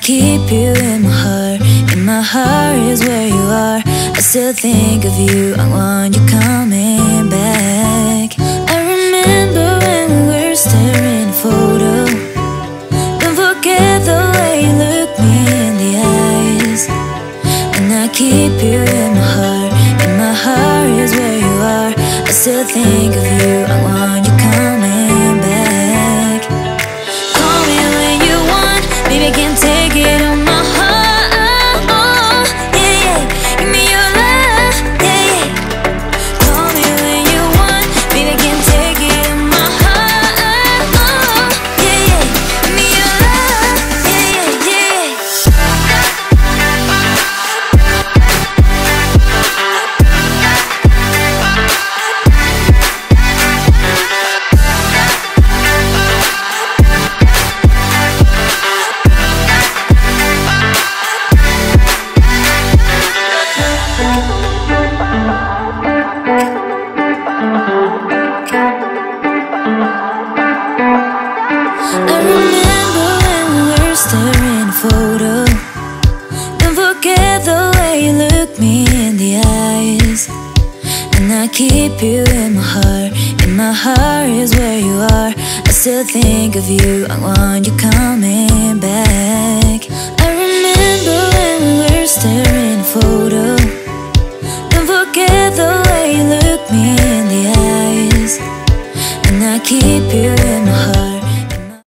keep you in my heart. In my heart is where you are. I still think of you. I want you coming back. I remember when we were staring at a photo. Don't forget the way you look me in the eyes. And I keep you in my heart. In my heart is where you are. I still think of you. I want you coming back. Call me when you want. Maybe I can take it on my heart. Oh, yeah, yeah. Give me your love, yeah, yeah. Call me when you want. Maybe I can take it on my heart. Oh, yeah, yeah. Give me your love, yeah, yeah, I remember when we were staring at a photo. Don't forget the way you look me in the eyes. And I keep you in my heart. In my heart is where you are. I still think of you. I want you coming back. I remember when we were staring at a photo. Don't forget the way you look me in the eyes. And I keep you in